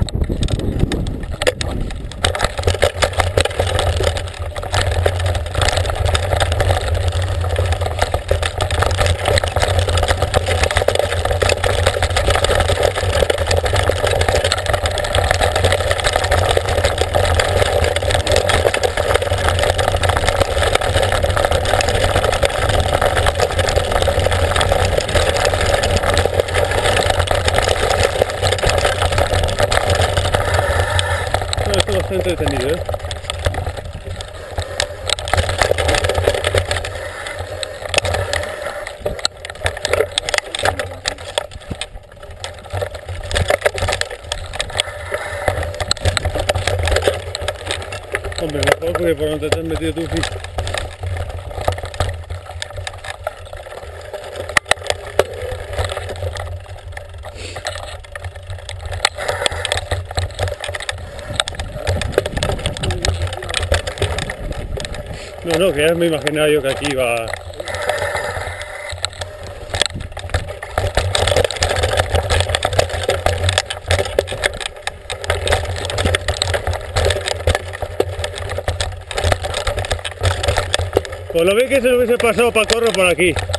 Bastante detenido, ¿eh? Hombre, mejor porque por donde te has metido tú, sí. No, que ya me imaginaba yo que aquí iba... Pues lo vi que se lo hubiese pasado para correr por aquí.